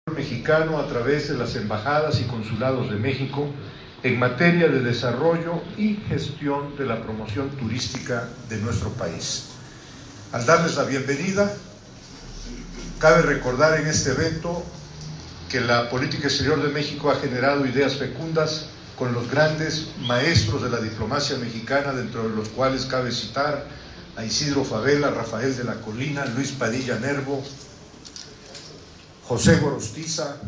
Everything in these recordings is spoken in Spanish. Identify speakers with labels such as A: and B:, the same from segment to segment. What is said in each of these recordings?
A: mexicano a través de las embajadas y consulados de México en materia de desarrollo y gestión de la promoción turística de nuestro país. Al darles la bienvenida, cabe recordar en este evento que la política exterior de México ha generado ideas fecundas con los grandes maestros de la diplomacia mexicana, dentro de los cuales cabe citar a Isidro Fabela, Rafael de la Colina, Luis Padilla Nervo, José Gorostiza,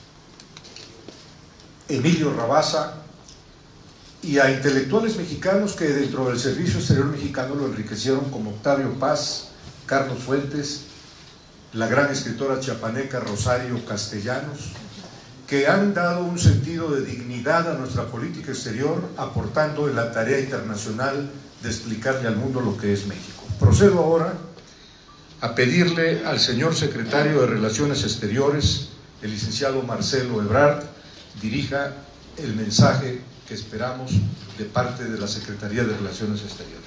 A: Emilio Rabasa, y a intelectuales mexicanos que dentro del servicio exterior mexicano lo enriquecieron, como Octavio Paz, Carlos Fuentes, la gran escritora chiapaneca Rosario Castellanos, que han dado un sentido de dignidad a nuestra política exterior, aportando en la tarea internacional de explicarle al mundo lo que es México. Procedo ahora a pedirle al señor secretario de Relaciones Exteriores, el licenciado Marcelo Ebrard, dirija el mensaje que esperamos de parte de la Secretaría de Relaciones Exteriores.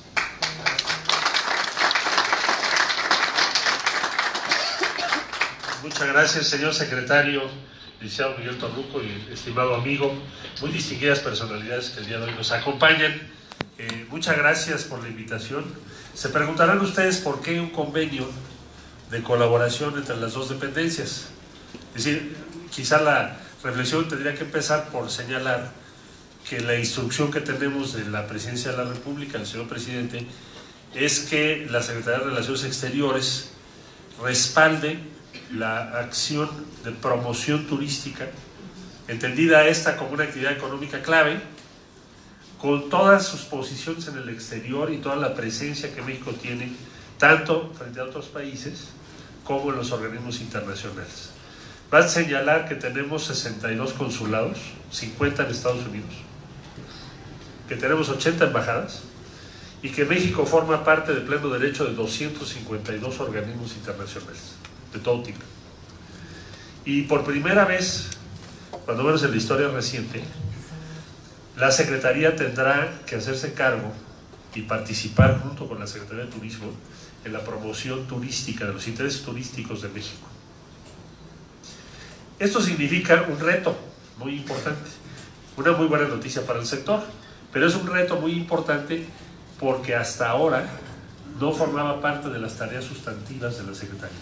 B: Muchas gracias, señor secretario, licenciado Miguel Torruco y estimado amigo, muy distinguidas personalidades que el día de hoy nos acompañan. Muchas gracias por la invitación. Se preguntarán ustedes por qué un convenio de colaboración entre las dos dependencias. Es decir, quizá la reflexión tendría que empezar por señalar que la instrucción que tenemos de la Presidencia de la República, el señor presidente, es que la Secretaría de Relaciones Exteriores respalde la acción de promoción turística, entendida esta como una actividad económica clave, con todas sus posiciones en el exterior y toda la presencia que México tiene, tanto frente a otros países como en los organismos internacionales. Va a señalar que tenemos 62 consulados, 50 en Estados Unidos, que tenemos 80 embajadas y que México forma parte de pleno derecho de 252 organismos internacionales de todo tipo. Y por primera vez, cuando menos en la historia reciente, la Secretaría tendrá que hacerse cargo y participar junto con la Secretaría de Turismo en la promoción turística de los intereses turísticos de México. Esto significa un reto muy importante, una muy buena noticia para el sector, pero es un reto muy importante porque hasta ahora no formaba parte de las tareas sustantivas de la Secretaría.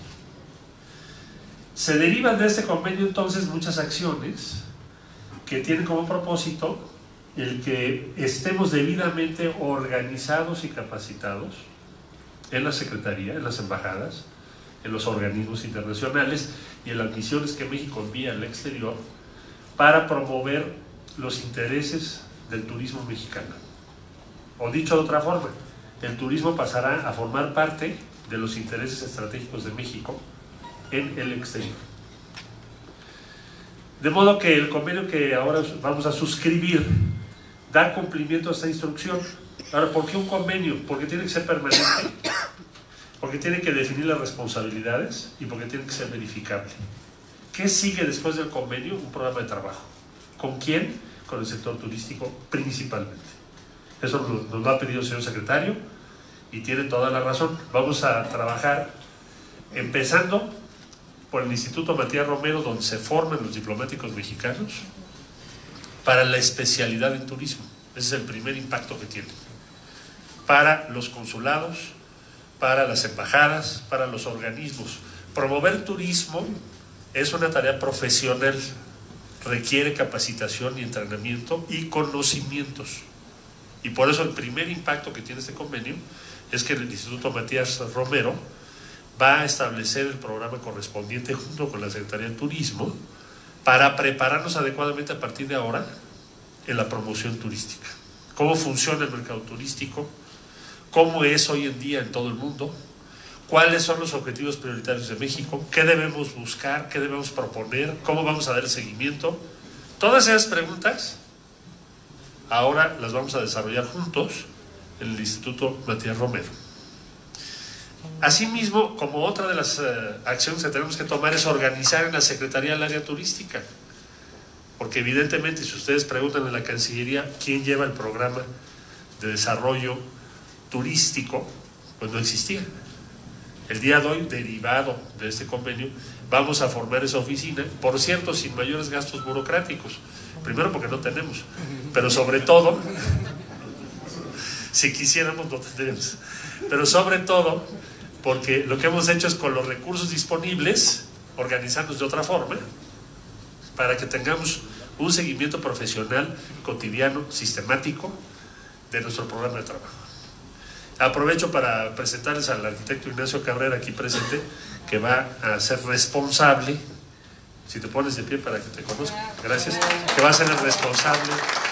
B: Se derivan de este convenio entonces muchas acciones que tienen como propósito el que estemos debidamente organizados y capacitados en la Secretaría, en las embajadas, en los organismos internacionales y en las misiones que México envía al exterior para promover los intereses del turismo mexicano. O dicho de otra forma, el turismo pasará a formar parte de los intereses estratégicos de México en el exterior. De modo que el convenio que ahora vamos a suscribir da cumplimiento a esta instrucción. Ahora, ¿por qué un convenio? Porque tiene que ser permanente, porque tiene que definir las responsabilidades y porque tiene que ser verificable. ¿Qué sigue después del convenio? Un programa de trabajo. ¿Con quién? Con el sector turístico principalmente. Eso nos lo ha pedido el señor secretario y tiene toda la razón. Vamos a trabajar empezando por el Instituto Matías Romero, donde se forman los diplomáticos mexicanos para la especialidad en turismo. Ese es el primer impacto que tiene. Para los consulados, para las embajadas, para los organismos. Promover turismo es una tarea profesional, requiere capacitación y entrenamiento y conocimientos. Y por eso el primer impacto que tiene este convenio es que el Instituto Matías Romero va a establecer el programa correspondiente junto con la Secretaría de Turismo para prepararnos adecuadamente a partir de ahora en la promoción turística. Cómo funciona el mercado turístico, cómo es hoy en día en todo el mundo, cuáles son los objetivos prioritarios de México, qué debemos buscar, qué debemos proponer, cómo vamos a dar el seguimiento. Todas esas preguntas ahora las vamos a desarrollar juntos en el Instituto Matías Romero. Asimismo, como otra de las acciones que tenemos que tomar es organizar en la Secretaría el área turística, porque evidentemente si ustedes preguntan en la Cancillería quién lleva el programa de desarrollo turístico, pues no existía. El día de hoy, derivado de este convenio, vamos a formar esa oficina, por cierto, sin mayores gastos burocráticos. Primero porque no tenemos, pero sobre todo, si quisiéramos no tendríamos, pero sobre todo porque lo que hemos hecho es con los recursos disponibles, organizarnos de otra forma, para que tengamos un seguimiento profesional, cotidiano, sistemático, de nuestro programa de trabajo. Aprovecho para presentarles al arquitecto Ignacio Cabrera, aquí presente, que va a ser responsable, si te pones de pie para que te conozca, gracias, que va a ser el responsable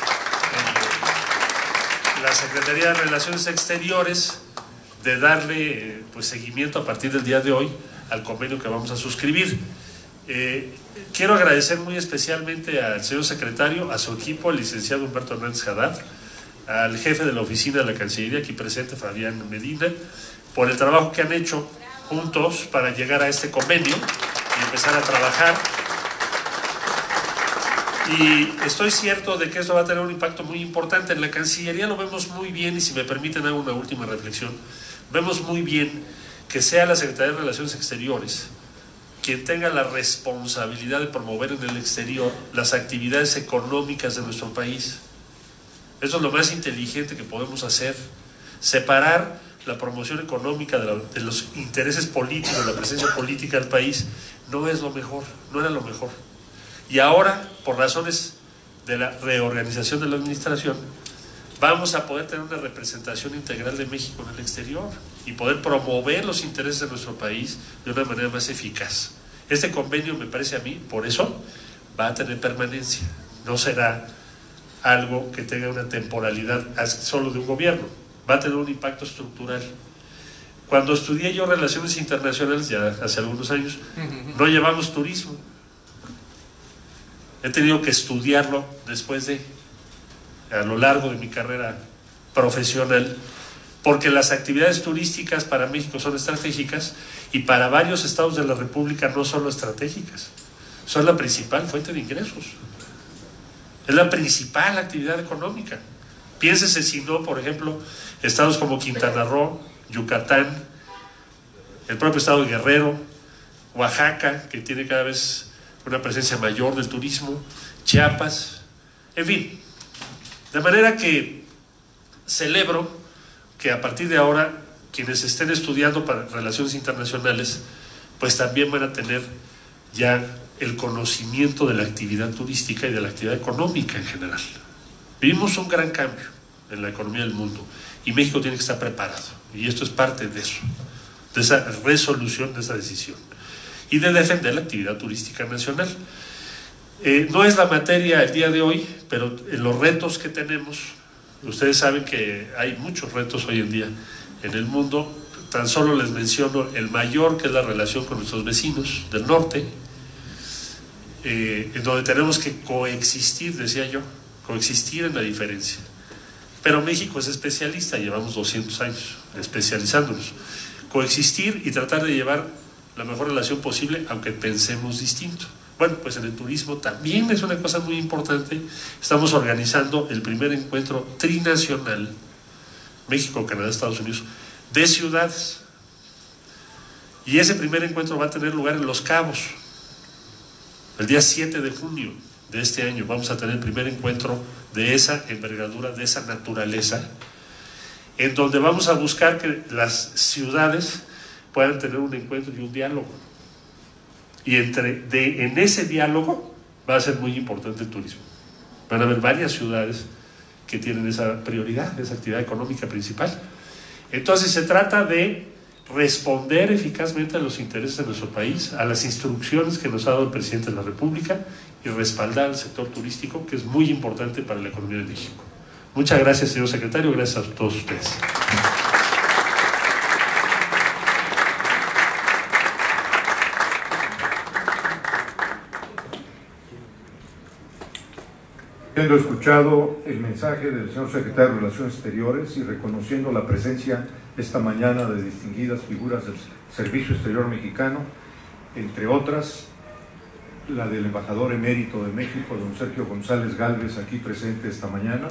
B: en la Secretaría de Relaciones Exteriores de darle pues seguimiento a partir del día de hoy al convenio que vamos a suscribir. Quiero agradecer muy especialmente al señor secretario, a su equipo, al licenciado Humberto Hernández Haddad, al jefe de la oficina de la Cancillería aquí presente, Fabián Medina, por el trabajo que han hecho juntos para llegar a este convenio y empezar a trabajar. Y estoy cierto de que esto va a tener un impacto muy importante. En la Cancillería lo vemos muy bien, y si me permiten hago una última reflexión, vemos muy bien que sea la Secretaría de Relaciones Exteriores quien tenga la responsabilidad de promover en el exterior las actividades económicas de nuestro país. Eso es lo más inteligente que podemos hacer. Separar la promoción económica de los intereses políticos, la presencia política del país, no es lo mejor, no era lo mejor. Y ahora, por razones de la reorganización de la administración, vamos a poder tener una representación integral de México en el exterior y poder promover los intereses de nuestro país de una manera más eficaz. Este convenio, me parece a mí, por eso va a tener permanencia. No será algo que tenga una temporalidad solo de un gobierno, va a tener un impacto estructural. Cuando estudié yo Relaciones Internacionales, ya hace algunos años, no llevamos turismo. He tenido que estudiarlo después a lo largo de mi carrera profesional, porque las actividades turísticas para México son estratégicas y para varios estados de la República no solo estratégicas, son la principal fuente de ingresos. Es la principal actividad económica. Piénsese si no, por ejemplo, estados como Quintana Roo, Yucatán, el propio estado de Guerrero, Oaxaca, que tiene cada vez una presencia mayor del turismo, Chiapas, en fin. De manera que celebro que a partir de ahora quienes estén estudiando para relaciones internacionales pues también van a tener ya el conocimiento de la actividad turística y de la actividad económica en general. Vivimos un gran cambio en la economía del mundo y México tiene que estar preparado, y esto es parte de eso, de esa resolución, de esa decisión, y de defender la actividad turística nacional. No es la materia el día de hoy, pero los retos que tenemos, ustedes saben que hay muchos retos hoy en día en el mundo. Tan solo les menciono el mayor, que es la relación con nuestros vecinos del norte, en donde tenemos que coexistir, decía yo, coexistir en la diferencia. Pero México es especialista, llevamos 200 años especializándonos. Coexistir y tratar de llevar la mejor relación posible, aunque pensemos distinto. Bueno, pues en el turismo también es una cosa muy importante. Estamos organizando el primer encuentro trinacional, México, Canadá, Estados Unidos, de ciudades. Y ese primer encuentro va a tener lugar en Los Cabos. El día 7 de junio de este año vamos a tener el primer encuentro de esa envergadura, de esa naturaleza, en donde vamos a buscar que las ciudades puedan tener un encuentro y un diálogo. Y en ese diálogo va a ser muy importante el turismo. Van a haber varias ciudades que tienen esa prioridad, esa actividad económica principal. Entonces se trata de responder eficazmente a los intereses de nuestro país, a las instrucciones que nos ha dado el presidente de la República, y respaldar al sector turístico, que es muy importante para la economía de México. Muchas gracias, señor secretario, gracias a todos ustedes.
A: Habiendo escuchado el mensaje del señor secretario de Relaciones Exteriores y reconociendo la presencia esta mañana de distinguidas figuras del Servicio Exterior Mexicano, entre otras la del embajador emérito de México, don Sergio González Gálvez, aquí presente esta mañana,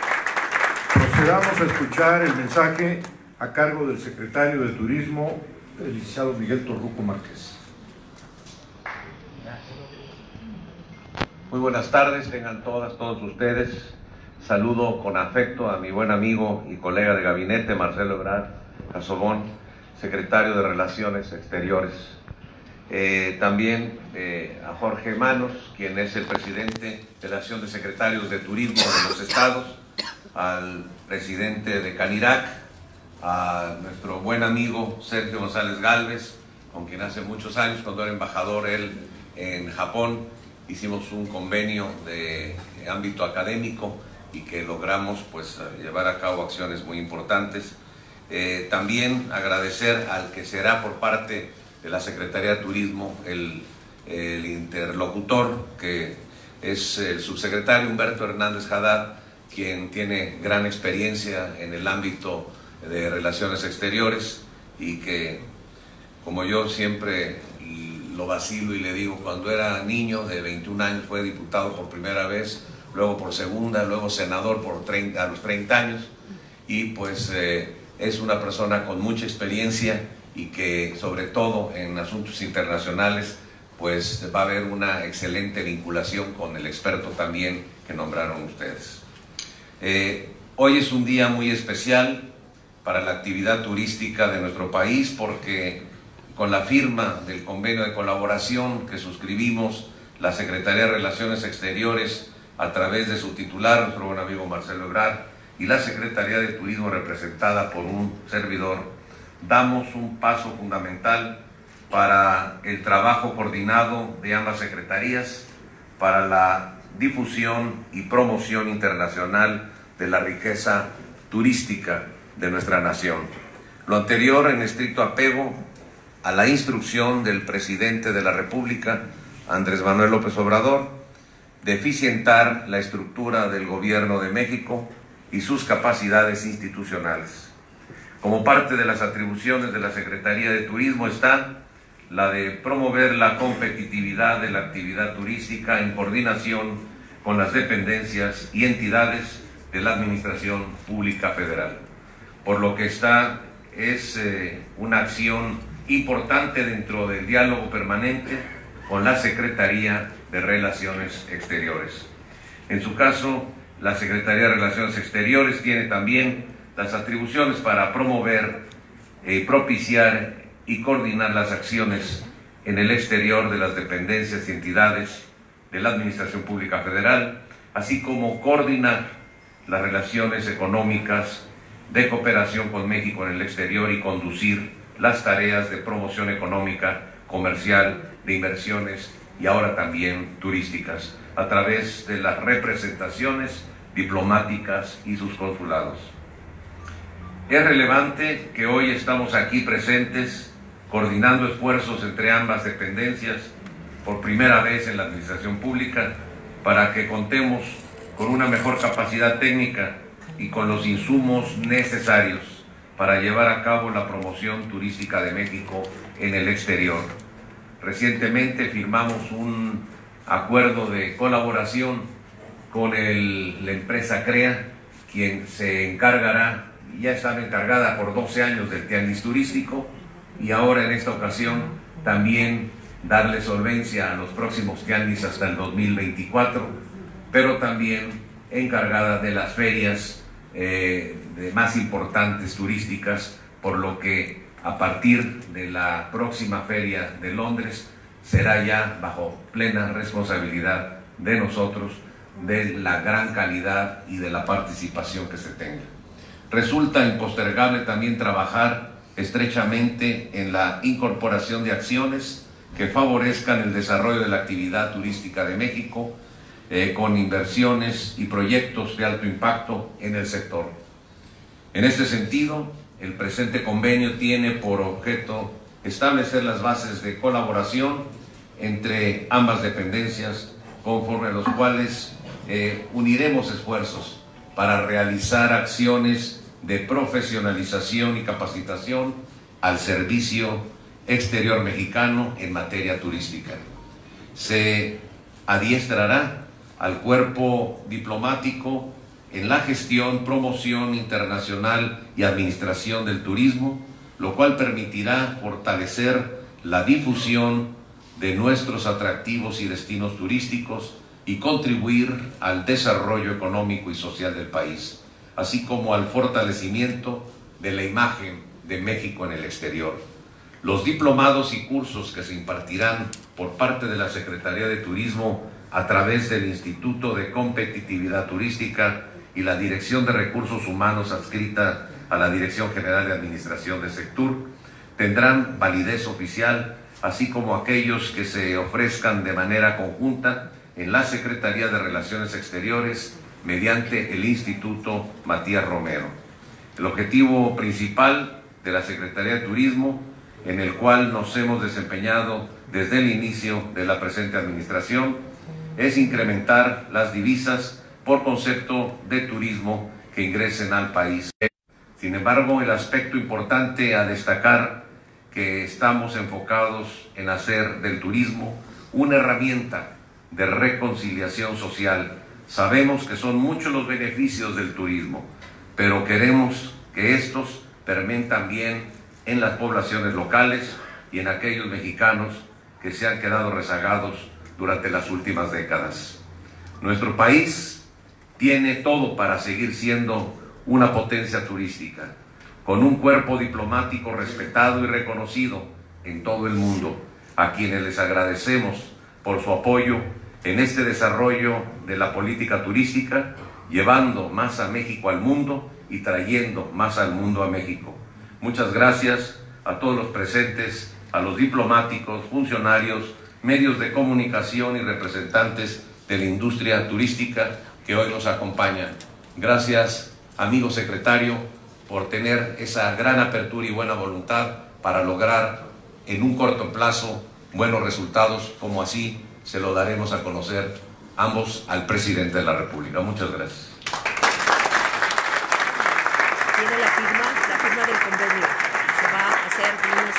A: procedamos a escuchar el mensaje a cargo del secretario de Turismo, el licenciado Miguel Torruco Márquez.
C: Muy buenas tardes, tengan todos ustedes. Saludo con afecto a mi buen amigo y colega de gabinete, Marcelo Ebrard Casobón, secretario de Relaciones Exteriores. También a Jorge Manos, quien es el presidente de la Asociación de Secretarios de Turismo de los Estados, al presidente de Canirac, a nuestro buen amigo Sergio González Gálvez, con quien hace muchos años, cuando era embajador él en Japón, hicimos un convenio de ámbito académico y que logramos pues llevar a cabo acciones muy importantes. También agradecer al que será por parte de la Secretaría de Turismo el interlocutor, que es el subsecretario Humberto Hernández Haddad, quien tiene gran experiencia en el ámbito de relaciones exteriores y que, como yo siempre lo vacilo y le digo, cuando era niño de 21 años fue diputado por primera vez, luego por segunda, luego senador a los 30 años, y pues es una persona con mucha experiencia y que sobre todo en asuntos internacionales pues va a haber una excelente vinculación con el experto también que nombraron ustedes. Hoy es un día muy especial para la actividad turística de nuestro país, porque con la firma del convenio de colaboración que suscribimos la Secretaría de Relaciones Exteriores a través de su titular, nuestro buen amigo Marcelo Ebrard, y la Secretaría de Turismo representada por un servidor, damos un paso fundamental para el trabajo coordinado de ambas secretarías para la difusión y promoción internacional de la riqueza turística de nuestra nación. Lo anterior en estricto apego a la instrucción del presidente de la República, Andrés Manuel López Obrador, de eficientar la estructura del Gobierno de México y sus capacidades institucionales. Como parte de las atribuciones de la Secretaría de Turismo está la de promover la competitividad de la actividad turística en coordinación con las dependencias y entidades de la Administración Pública Federal. Por lo que esta es una acción importante dentro del diálogo permanente con la Secretaría de Relaciones Exteriores. En su caso, la Secretaría de Relaciones Exteriores tiene también las atribuciones para promover, propiciar y coordinar las acciones en el exterior de las dependencias y entidades de la Administración Pública Federal, así como coordinar las relaciones económicas de cooperación con México en el exterior y conducir las tareas de promoción económica, comercial, de inversiones y ahora también turísticas, a través de las representaciones diplomáticas y sus consulados. Es relevante que hoy estamos aquí presentes, coordinando esfuerzos entre ambas dependencias, por primera vez en la administración pública, para que contemos con una mejor capacidad técnica y con los insumos necesarios para llevar a cabo la promoción turística de México en el exterior. Recientemente firmamos un acuerdo de colaboración con la empresa CREA, quien se encargará, ya estaba encargada por 12 años del tianguis turístico, y ahora en esta ocasión también darle solvencia a los próximos tianguis hasta el 2024, pero también encargada de las ferias más importantes turísticas, por lo que a partir de la próxima feria de Londres será ya bajo plena responsabilidad de nosotros de la gran calidad y de la participación que se tenga. Resulta impostergable también trabajar estrechamente en la incorporación de acciones que favorezcan el desarrollo de la actividad turística de México, con inversiones y proyectos de alto impacto en el sector. En este sentido, el presente convenio tiene por objeto establecer las bases de colaboración entre ambas dependencias, conforme a los cuales uniremos esfuerzos para realizar acciones de profesionalización y capacitación al servicio exterior mexicano en materia turística. Se adiestrará al cuerpo diplomático en la gestión, promoción internacional y administración del turismo, lo cual permitirá fortalecer la difusión de nuestros atractivos y destinos turísticos y contribuir al desarrollo económico y social del país, así como al fortalecimiento de la imagen de México en el exterior. Los diplomados y cursos que se impartirán por parte de la Secretaría de Turismo a través del Instituto de Competitividad Turística y la Dirección de Recursos Humanos adscrita a la Dirección General de Administración de Sectur tendrán validez oficial, así como aquellos que se ofrezcan de manera conjunta en la Secretaría de Relaciones Exteriores mediante el Instituto Matías Romero. El objetivo principal de la Secretaría de Turismo, en el cual nos hemos desempeñado desde el inicio de la presente administración, es incrementar las divisas por concepto de turismo que ingresen al país. Sin embargo, el aspecto importante a destacar que estamos enfocados en hacer del turismo una herramienta de reconciliación social. Sabemos que son muchos los beneficios del turismo, pero queremos que estos permeen también en las poblaciones locales y en aquellos mexicanos que se han quedado rezagados durante las últimas décadas. Nuestro país tiene todo para seguir siendo una potencia turística, con un cuerpo diplomático respetado y reconocido en todo el mundo, a quienes les agradecemos por su apoyo en este desarrollo de la política turística, llevando más a México al mundo y trayendo más al mundo a México. Muchas gracias a todos los presentes, a los diplomáticos, funcionarios, medios de comunicación y representantes de la industria turística que hoy nos acompañan. Gracias, amigo secretario, por tener esa gran apertura y buena voluntad para lograr en un corto plazo buenos resultados, como así se lo daremos a conocer ambos al presidente de la República. Muchas gracias.
D: Tiene la firma del convenio. Se va a hacer en unos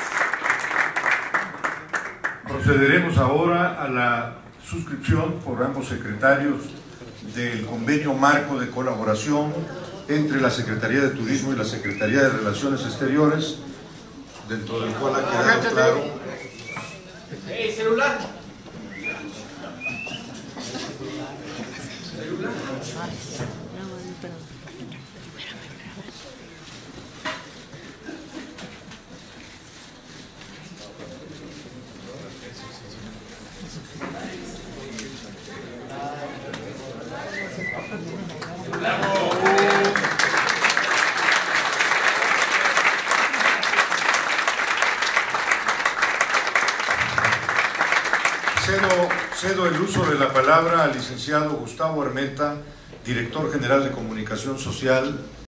D: segundos.
A: Procederemos ahora a la suscripción por ambos secretarios del convenio marco de colaboración entre la Secretaría de Turismo y la Secretaría de Relaciones Exteriores, dentro del cual ha quedado claro.
E: ¡Hey, celular!
A: Cedo el uso de la palabra al licenciado Gustavo Armenta, director general de Comunicación Social